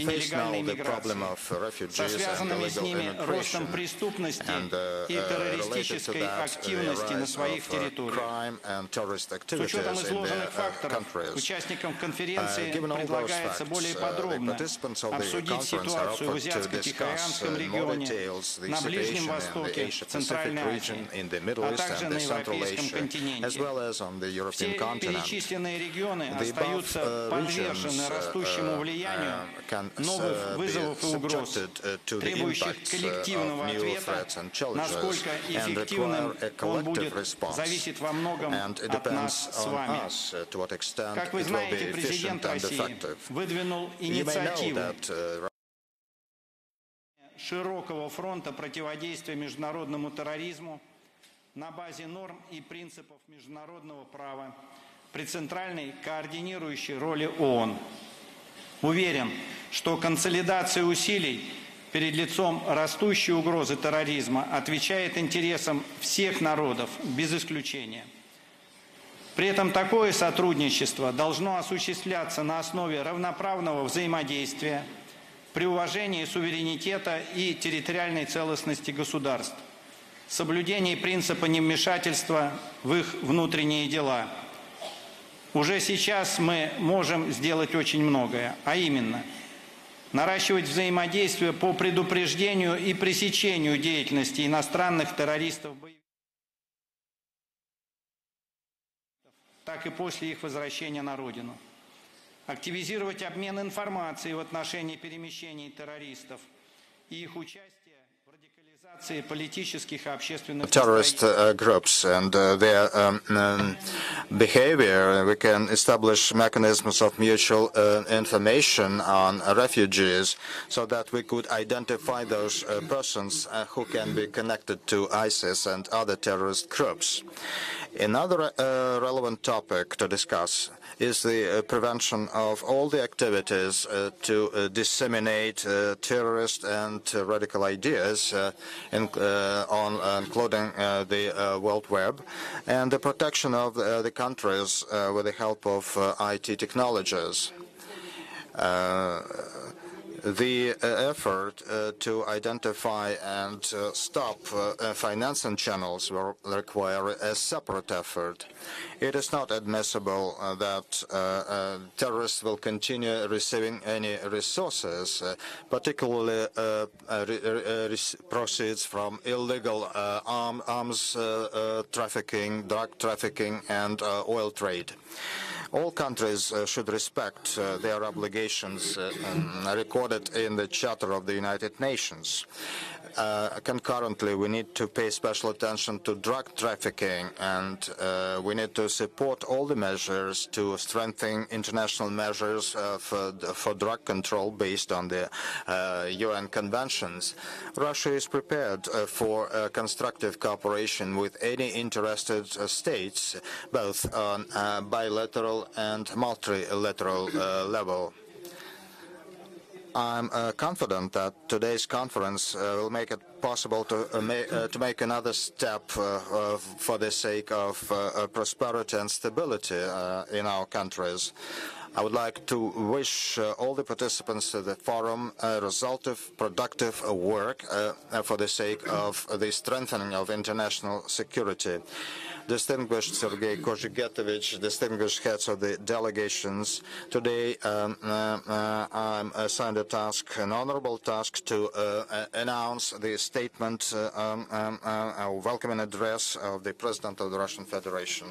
и нелегальной миграции, со связанными с ними ростом преступности и террористической активности на своих территориях. С учетом изложенных факторов, участникам конференции предлагается более подробно обсудить ситуацию в Азиатско-Тихоокеанском регионе, на Ближнем Востоке, в Центральной Азии, а также на Европейском континенте. Все перечисленные регионы остаются подвержены растущему влиянию новых вызовов и угроз, требующих коллективного ответа. Насколько эффективным он будет, зависит во многом от нас с вами. Как вы знаете, президент России выдвинул инициативу широкого фронта противодействия международному терроризму на базе норм и принципов международного права при центральной координирующей роли ООН. Уверен, что консолидация усилий перед лицом растущей угрозы терроризма отвечает интересам всех народов, без исключения. При этом такое сотрудничество должно осуществляться на основе равноправного взаимодействия, при уважении суверенитета и территориальной целостности государств, соблюдении принципа невмешательства в их внутренние дела. Уже сейчас мы можем сделать очень многое, а именно наращивать взаимодействие по предупреждению и пресечению деятельности иностранных террористов, так и после их возвращения на родину. Активизировать обмен информацией в отношении перемещений террористов и их участия в радикализации политических и общественных terrorist groups and their behavior. We can establish mechanisms of mutual information on refugees so that we could identify those persons who can be connected to ISIS and other terrorist groups. Another relevant topic to discuss is the prevention of all the activities to disseminate terrorist and radical ideas, including the world web, and the protection of the countries with the help of IT technologies. The effort to identify and stop financing channels will require a separate effort. It is not admissible that terrorists will continue receiving any resources, particularly proceeds from illegal arms trafficking, drug trafficking, and oil trade. All countries should respect their obligations recorded in the Charter of the United Nations. Concurrently, we need to pay special attention to drug trafficking, and we need to support all the measures to strengthen international measures for drug control based on the UN conventions. Russia is prepared for constructive cooperation with any interested states, both on bilateral and multilateral level. I'm confident that today's conference will make it possible to make another step for the sake of prosperity and stability in our countries. I would like to wish all the participants to the forum a resultive, productive work for the sake of the strengthening of international security. Distinguished Sergei Kozhegetovich, distinguished heads of the delegations, today I'm assigned a task, an honorable task, to announce the statement, a welcoming address of the President of the Russian Federation.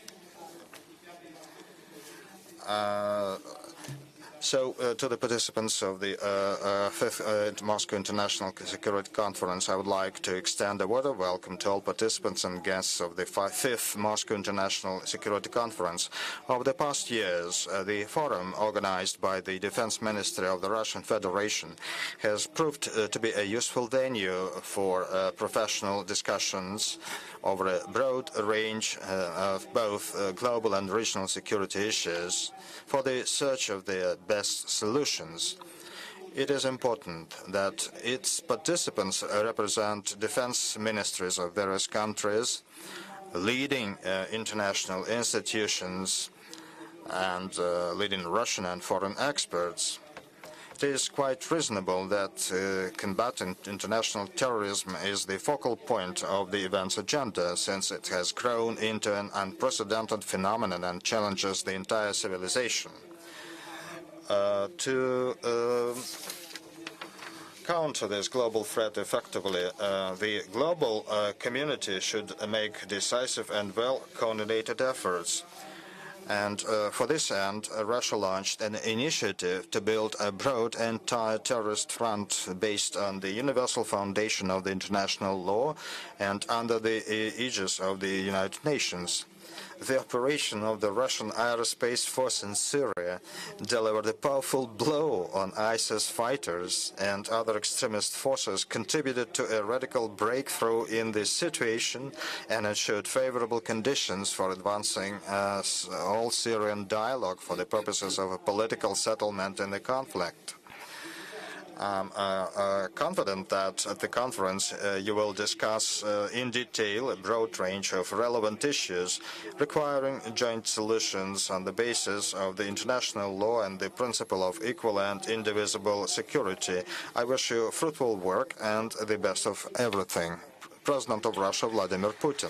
To the participants of the 5th Moscow International Security Conference, I would like to extend a word of welcome to all participants and guests of the 5th Moscow International Security Conference. Over the past years, the forum organized by the Defense Ministry of the Russian Federation has proved to be a useful venue for professional discussions over a broad range of both global and regional security issues for the search of the best solutions. It is important that its participants represent defense ministries of various countries, leading international institutions, and leading Russian and foreign experts. It is quite reasonable that combating international terrorism is the focal point of the event's agenda, since it has grown into an unprecedented phenomenon and challenges the entire civilization. To counter this global threat effectively, the global community should make decisive and well-coordinated efforts. And for this end, Russia launched an initiative to build a broad anti-terrorist front based on the universal foundation of the international law and under the aegis of the United Nations. The operation of the Russian aerospace force in Syria delivered a powerful blow on ISIS fighters, and other extremist forces contributed to a radical breakthrough in the situation and ensured favorable conditions for advancing all Syrian dialogue for the purposes of a political settlement in the conflict. I'm confident that at the conference you will discuss in detail a broad range of relevant issues requiring joint solutions on the basis of the international law and the principle of equal and indivisible security. I wish you fruitful work and the best of everything. President of Russia, Vladimir Putin.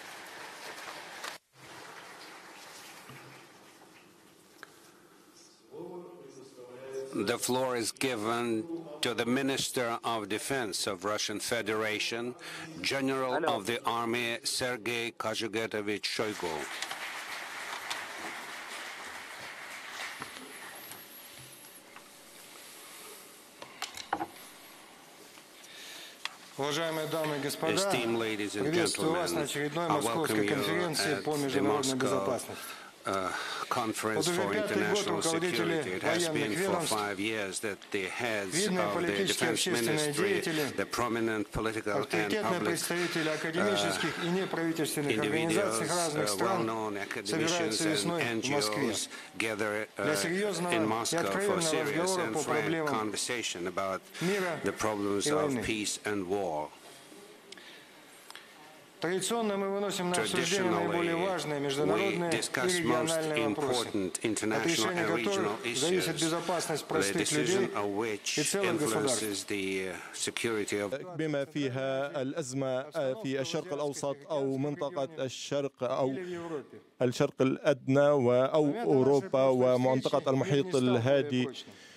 The floor is given to the Minister of Defense of Russian Federation, General of the Army, Sergei Kazhugetovich Shoigu. Уважаемые дамы и господа, Esteemed ladies and приветствую вас на gentlemen, очередной I welcome Московской you конференции at по the международной Moscow безопасности. Conference for International Security. It has been for 5 years that the heads of the Defense Ministry, the prominent political and public individuals, well-known academicians and NGOs gather in Moscow for serious and frank conversation about the problems of peace and war. Традиционно мы выносим на обсуждение наиболее важные международные и региональные вопросы, от решения которых зависит безопасность простых людей и целых государств. بما فيها الأزمة في الشرق الأوسط أو منطقة الشرق أو الشرق الأدنى أو أوروبا ومنطقة المحيط الهادي.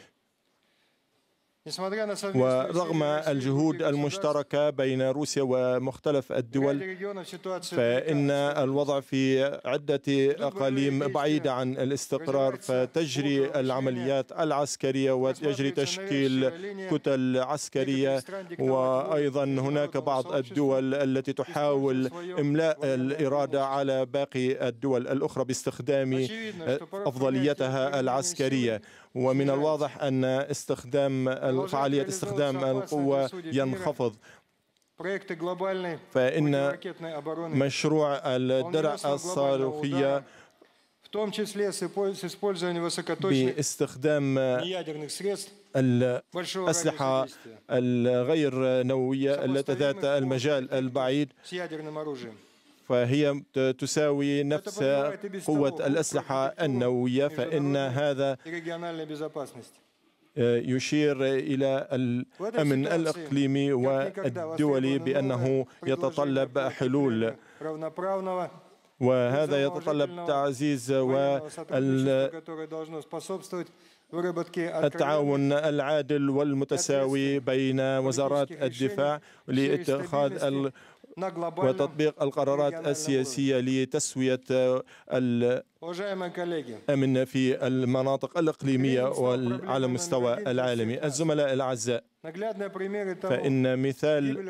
ورغم الجهود المشتركة بين روسيا ومختلف الدول، فإن الوضع في عدة أقاليم بعيدة عن الاستقرار، فتجري العمليات العسكرية ويجري تشكيل كتل عسكرية، وأيضا هناك بعض الدول التي تحاول إملاء الإرادة على باقي الدول الأخرى باستخدام أفضلياتها العسكرية. ومن الواضح أن فعالية استخدام القوة ينخفض، فإن مشروع الدرع الصاروخية باستخدام الأسلحة الغير نووية التي ذات المجال البعيد، فهي تساوي نفس قوة الأسلحة النووية، فإن هذا يشير إلى الأمن الإقليمي والدولي بأنه يتطلب حلول، وهذا يتطلب تعزيز التعاون العادل والمتساوي بين وزارات الدفاع لاتخاذ وتطبيق القرارات السياسية لتسوية الأمن في المناطق الإقليمية وعلى المستوى العالمي. الزملاء الأعزاء، فإن مثال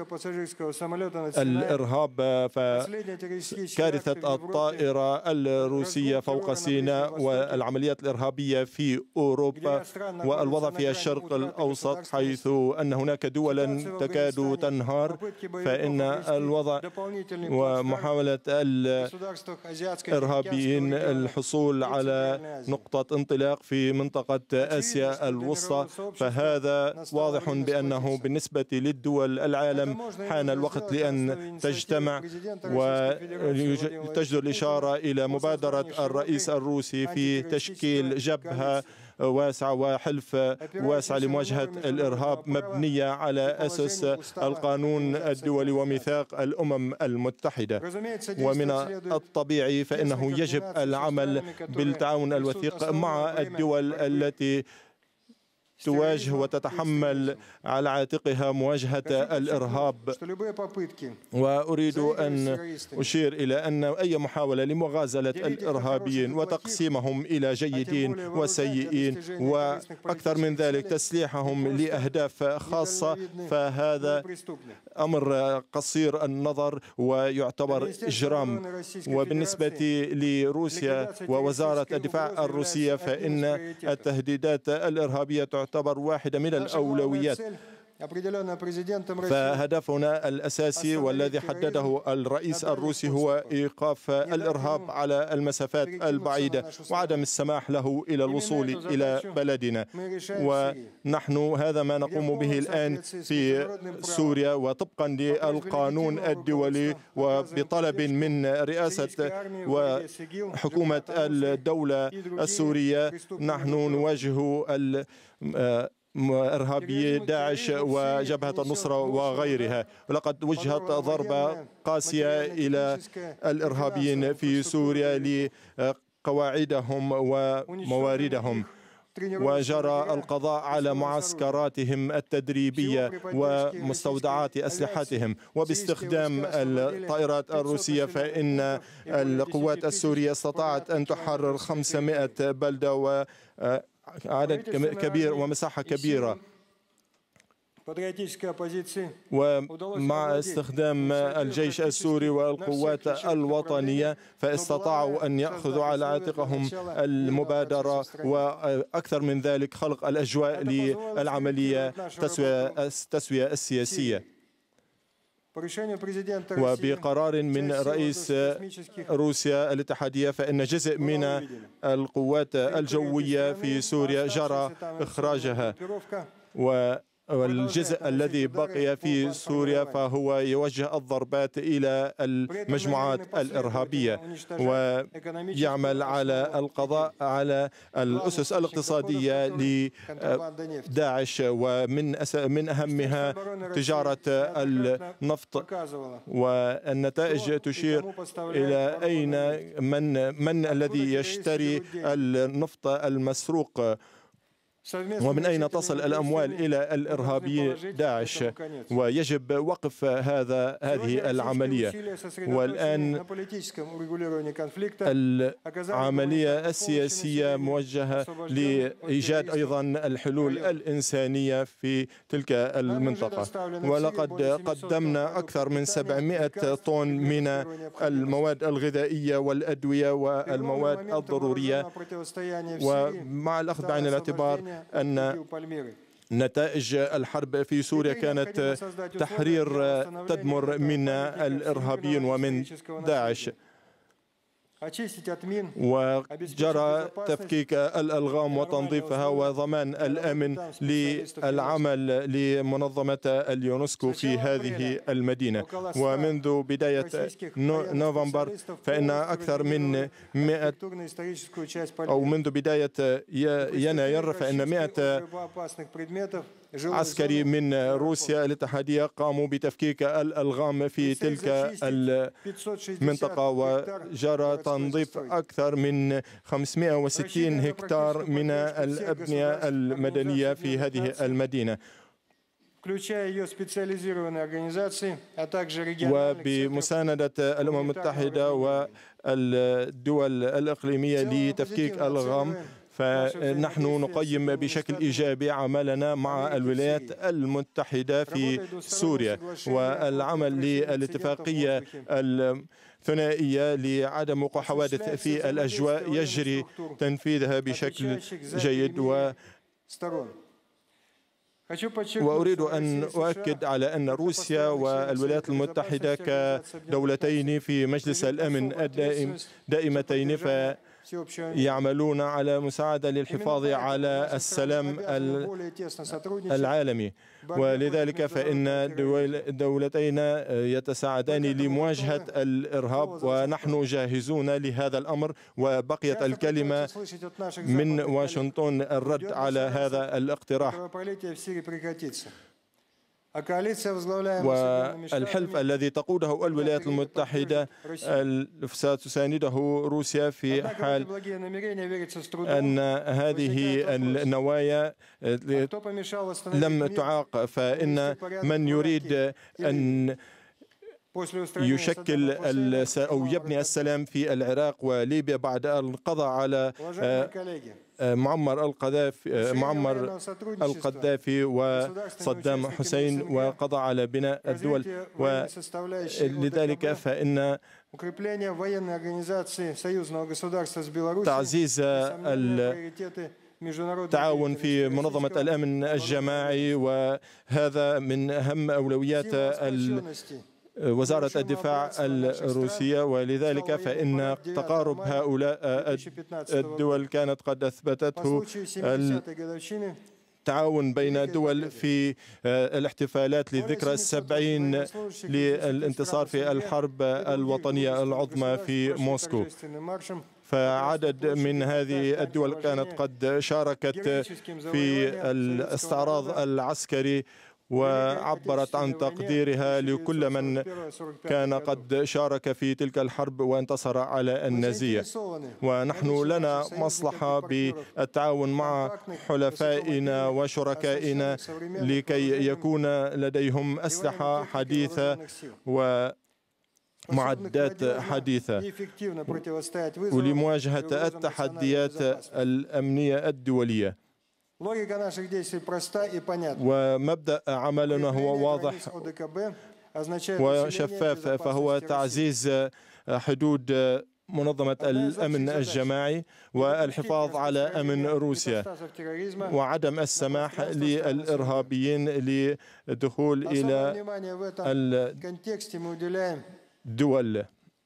الإرهاب، فكارثة الطائرة الروسية فوق سيناء والعمليات الإرهابية في أوروبا والوضع في الشرق الأوسط حيث أن هناك دولا تكاد تنهار، فإن الوضع ومحاولة الإرهابيين الحصول على نقطة انطلاق في منطقة آسيا الوسطى، فهذا واضح بأنه بالنسبة للدول العالم حان الوقت لأن تجتمع وتجدر الإشارة إلى مبادرة الرئيس الروسي في تشكيل جبهة واسعة وحلف واسع لمواجهة الإرهاب مبنية على أساس القانون الدولي وميثاق الأمم المتحدة. ومن الطبيعي فإنه يجب العمل بالتعاون الوثيق مع الدول التي تواجه وتتحمل على عاتقها مواجهة الإرهاب. وأريد أن أشير إلى أن أي محاولة لمغازلة الإرهابيين وتقسيمهم إلى جيدين وسيئين وأكثر من ذلك تسليحهم لأهداف خاصة فهذا أمر قصير النظر ويعتبر إجرام. وبالنسبة لروسيا ووزارة الدفاع الروسية فإن التهديدات الإرهابية تعتبر واحدة من الأولويات. فهدفنا الأساسي والذي حدده الرئيس الروسي هو إيقاف الإرهاب على المسافات البعيدة وعدم السماح له إلى الوصول إلى بلدنا. ونحن هذا ما نقوم به الآن في سوريا وطبقا للقانون الدولي وبطلب من رئاسة وحكومة الدولة السورية نحن نواجه إرهابي داعش وجبهة النصرة وغيرها. ولقد وجهت ضربة قاسية إلى الإرهابيين في سوريا لقواعدهم ومواردهم وجرى القضاء على معسكراتهم التدريبية ومستودعات أسلحتهم. وباستخدام الطائرات الروسية فإن القوات السورية استطاعت أن تحرر 500 بلدة وعدد كبير ومساحة كبيرة. ومع استخدام الجيش السوري والقوات الوطنية فاستطاعوا أن يأخذوا على عاتقهم المبادرة وأكثر من ذلك خلق الأجواء للعملية التسوية السياسية. وبقرار من رئيس روسيا الاتحادية فإن جزء من القوات الجوية في سوريا جرى إخراجها والجزء الذي بقي في سوريا فهو يوجه الضربات إلى المجموعات الإرهابية ويعمل على القضاء على الأسس الاقتصادية لداعش ومن أهمها تجارة النفط. والنتائج تشير إلى أين من الذي يشتري النفط المسروق ومن أين تصل الأموال إلى الإرهابي داعش. ويجب وقف هذه العملية. والآن العملية السياسية موجهة لإيجاد أيضا الحلول الإنسانية في تلك المنطقة. ولقد قدمنا أكثر من 700 طن من المواد الغذائية والأدوية والمواد الضرورية. ومع الأخذ بعين الاعتبار أن نتائج الحرب في سوريا كانت تحرير تدمر من الإرهابيين ومن داعش. وجرى تفكيك الألغام وتنظيفها وضمان الأمن للعمل لمنظمة اليونسكو في هذه المدينة. ومنذ بداية نوفمبر فإن أكثر من 100 أو منذ بداية يناير فإن 100 عسكري من روسيا الاتحادية قاموا بتفكيك الألغام في تلك المنطقة وجرى تنظيف أكثر من 560 هكتار من الأبنية المدنية في هذه المدينة. وبمساندة الأمم المتحدة والدول الإقليمية لتفكيك الألغام فنحن نقيم بشكل إيجابي عملنا مع الولايات المتحدة في سوريا والعمل للاتفاقية الثنائية لعدم وقوع حوادث في الأجواء يجري تنفيذها بشكل جيد. وأريد أن أؤكد على أن روسيا والولايات المتحدة كدولتين في مجلس الأمن الدائمتين يعملون على مساعدة للحفاظ على السلام العالمي، ولذلك فإن الدولتين يتساعدان لمواجهة الإرهاب، ونحن جاهزون لهذا الأمر. وبقيت الكلمة من واشنطن الرد على هذا الاقتراح. والحلف الذي تقوده الولايات المتحدة ستسانده روسيا في حال أن هذه النوايا لم تعاق، فإن من يريد أن يشكل أو يبني السلام في العراق وليبيا بعد القضاء على معمر القذافي وصدام حسين وقضى على بناء الدول، ولذلك فإن تعزيز التعاون في منظمة الأمن الجماعي، وهذا من أهم أولويات وزارة الدفاع الروسية، ولذلك فإن تقارب هؤلاء الدول كانت قد أثبتته التعاون بين الدول في الاحتفالات لذكرى 70 للانتصار في الحرب الوطنية العظمى في موسكو. فعدد من هذه الدول كانت قد شاركت في الاستعراض العسكري، وعبرت عن تقديرها لكل من كان قد شارك في تلك الحرب وانتصر على النازية. ونحن لنا مصلحة بالتعاون مع حلفائنا وشركائنا لكي يكون لديهم أسلحة حديثة ومعدات حديثة ولمواجهة التحديات الأمنية الدولية. ومبدأ عملنا هو واضح وشفاف، فهو تعزيز حدود منظمة الأمن الجماعي والحفاظ على أمن روسيا، وعدم السماح للإرهابيين للدخول إلى الدول.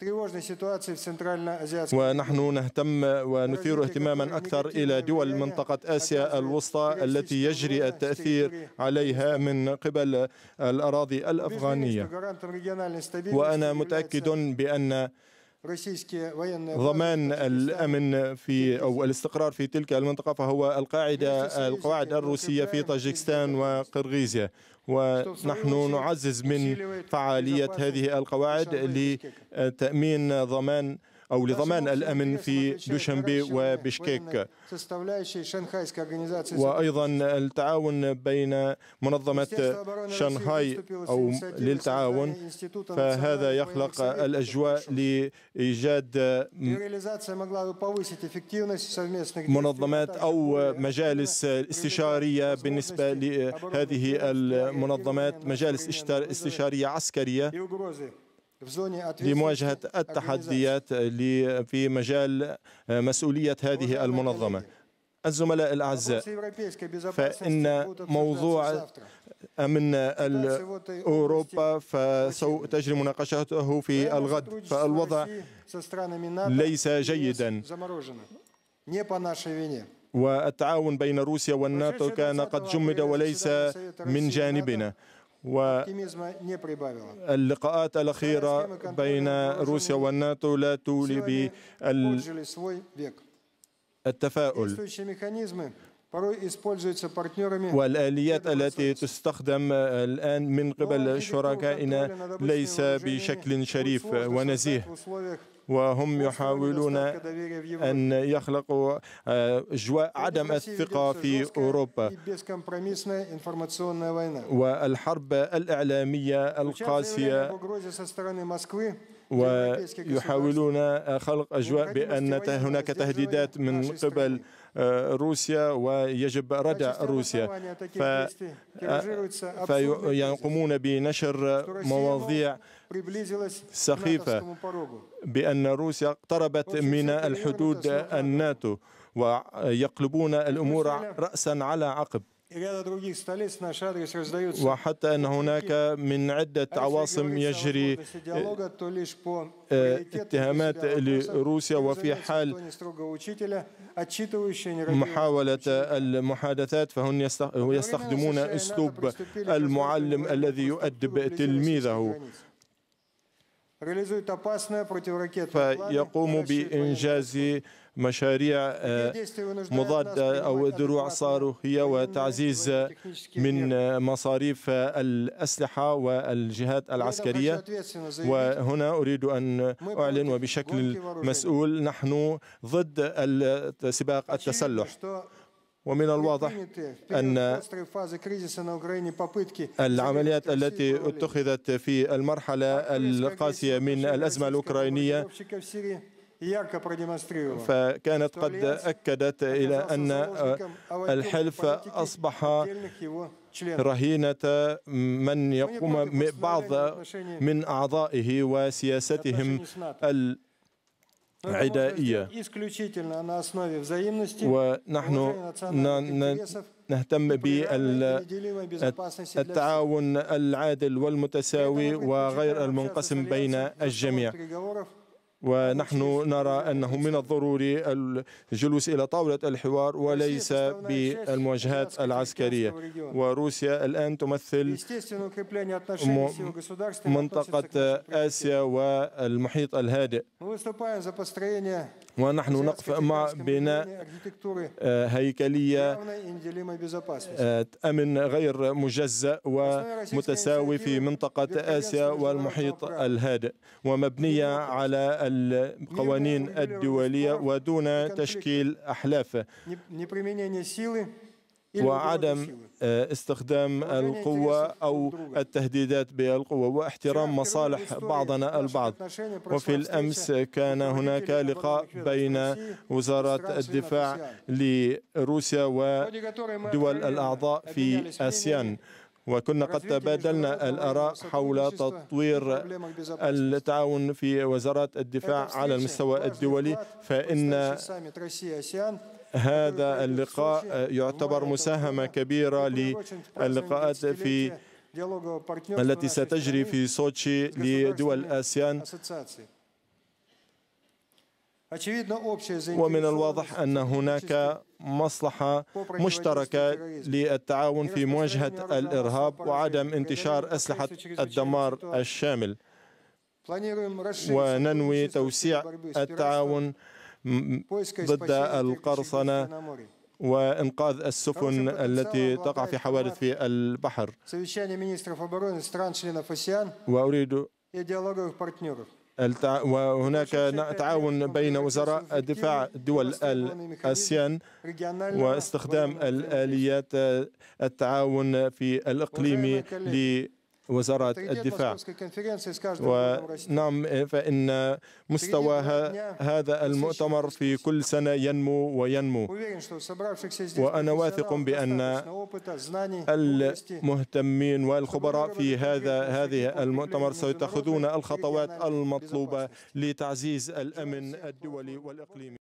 ونحن نهتم ونثير اهتماما أكثر إلى دول منطقة آسيا الوسطى التي يجري التأثير عليها من قبل الأراضي الأفغانية. وأنا متأكد بأن ضمان الأمن أو الاستقرار في تلك المنطقة فهو القواعد الروسية في طاجيكستان وقرغيزيا، ونحن نعزز من فعالية هذه القواعد لتأمين لضمان الأمن في دوشنبي وبشكيك. وأيضا التعاون بين منظمة شنغهاي أو للتعاون، فهذا يخلق الأجواء لإيجاد منظمات أو مجالس استشارية بالنسبة لهذه المنظمات، مجالس استشارية عسكرية لمواجهة التحديات في مجال مسؤولية هذه المنظمة. الزملاء الأعزاء، فإن موضوع أمن أوروبا ستجري مناقشته في الغد، فالوضع ليس جيدا، والتعاون بين روسيا والناتو كان قد جمد وليس من جانبنا. واللقاءات الأخيرة بين روسيا والناتو لا تولي بالتفاؤل، والآليات التي تستخدم الآن من قبل شركائنا ليس بشكل شريف ونزيه، وهم يحاولون أن يخلقوا أجواء عدم الثقة في أوروبا والحرب الإعلامية القاسية، ويحاولون خلق أجواء بأن هناك تهديدات من قبل روسيا ويجب ردع روسيا، فيقومون بنشر مواضيع سخيفة بأن روسيا اقتربت من الحدود الناتو، ويقلبون الأمور رأسا على عقب. وحتى أن هناك من عدة عواصم يجري اتهامات لروسيا، وفي حال محاولة المحادثات فهم يستخدمون أسلوب المعلم الذي يؤدب تلميذه، فيقوم بإنجاز مشاريع مضادة أو دروع صاروخية وتعزيز من مصاريف الأسلحة والجهات العسكرية. وهنا أريد أن أعلن وبشكل مسؤول نحن ضد سباق التسلح. ومن الواضح أن العمليات التي اتخذت في المرحلة القاسية من الأزمة الأوكرانية فكانت قد أكدت إلى أن الحلف أصبح رهينة من يقوم بعض من أعضائه وسياستهم عدائية، ونحن نهتم بالتعاون العادل والمتساوي وغير المنقسم بين الجميع. ونحن نرى أنه من الضروري الجلوس إلى طاولة الحوار وليس بالمواجهات العسكرية. وروسيا الآن تمثل منطقة آسيا والمحيط الهادئ، ونحن نقف مع بناء هيكلية أمن غير مجزأ ومتساوي في منطقة آسيا والمحيط الهادئ، ومبنية على القوانين الدولية ودون تشكيل أحلاف، وعدم استخدام القوة أو التهديدات بالقوة، واحترام مصالح بعضنا البعض. وفي الأمس كان هناك لقاء بين وزارات الدفاع لروسيا ودول الأعضاء في آسيان، وكنا قد تبادلنا الآراء حول تطوير التعاون في وزارات الدفاع على المستوى الدولي. فإن هذا اللقاء يعتبر مساهمة كبيرة للقاءات التي ستجري في سوتشي لدول آسيان. ومن الواضح أن هناك مصلحة مشتركة للتعاون في مواجهة الإرهاب وعدم انتشار أسلحة الدمار الشامل، وننوي توسيع التعاون ضد القرصنة وإنقاذ السفن التي تقع في حوادث في البحر. وأريد وهناك تعاون بين وزراء الدفاع دول الآسيان واستخدام الآليات التعاون في الإقليمي لوزارات الدفاع. ونعم، فإن مستوى هذا المؤتمر في كل سنة ينمو وينمو، وأنا واثق بأن المهتمين والخبراء في هذه المؤتمر سيتخذون الخطوات المطلوبة لتعزيز الأمن الدولي والإقليمي.